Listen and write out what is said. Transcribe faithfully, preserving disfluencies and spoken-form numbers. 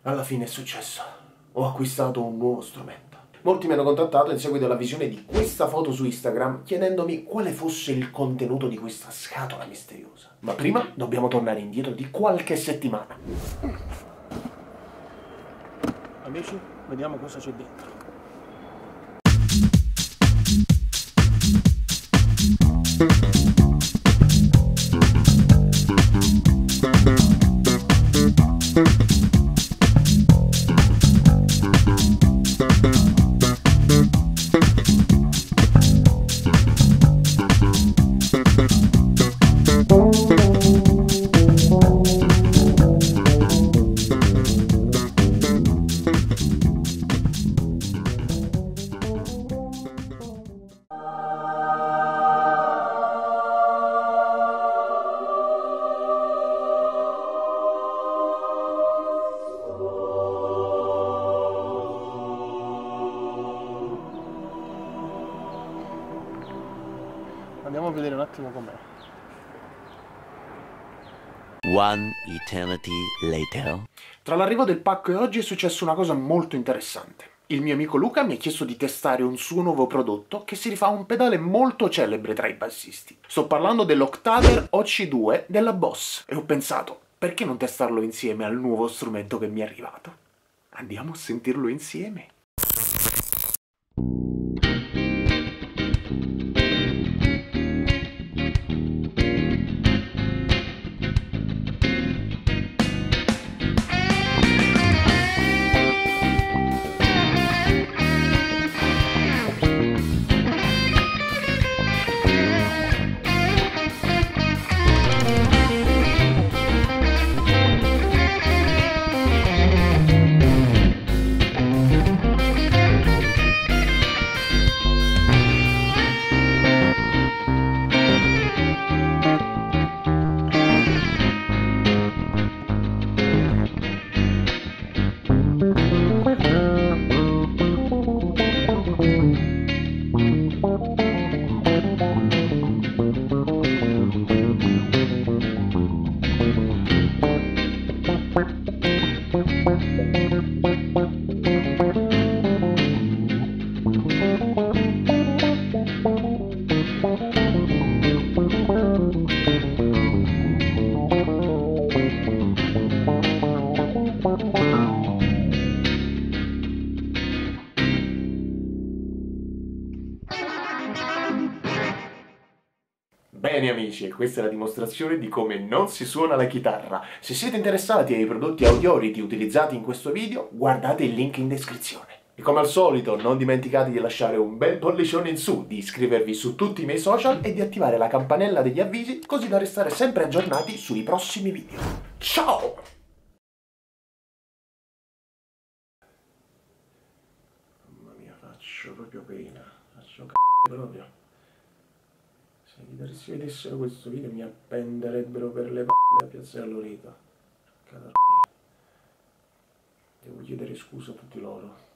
Alla fine è successo. Ho acquistato un nuovo strumento. Molti mi hanno contattato in seguito alla visione di questa foto su Instagram chiedendomi quale fosse il contenuto di questa scatola misteriosa. Ma prima dobbiamo tornare indietro di qualche settimana. Amici, vediamo cosa c'è dentro. Andiamo a vedere un attimo com'è. One eternity later. Tra l'arrivo del pacco e oggi è successa una cosa molto interessante. Il mio amico Luca mi ha chiesto di testare un suo nuovo prodotto che si rifà a un pedale molto celebre tra i bassisti. Sto parlando dell'Octaver O C due della Boss e ho pensato, perché non testarlo insieme al nuovo strumento che mi è arrivato? Andiamo a sentirlo insieme. Bene amici, questa è la dimostrazione di come non si suona la chitarra. Se siete interessati ai prodotti Audiority utilizzati in questo video, guardate il link in descrizione. E come al solito, non dimenticate di lasciare un bel pollicione in su, di iscrivervi su tutti i miei social e di attivare la campanella degli avvisi così da restare sempre aggiornati sui prossimi video. Ciao! Mamma mia, faccio proprio pena. Faccio c***o proprio. Se i chitarristi vedessero questo video mi appenderebbero per le palle a Piazza Allorita. Devo chiedere scusa a tutti loro.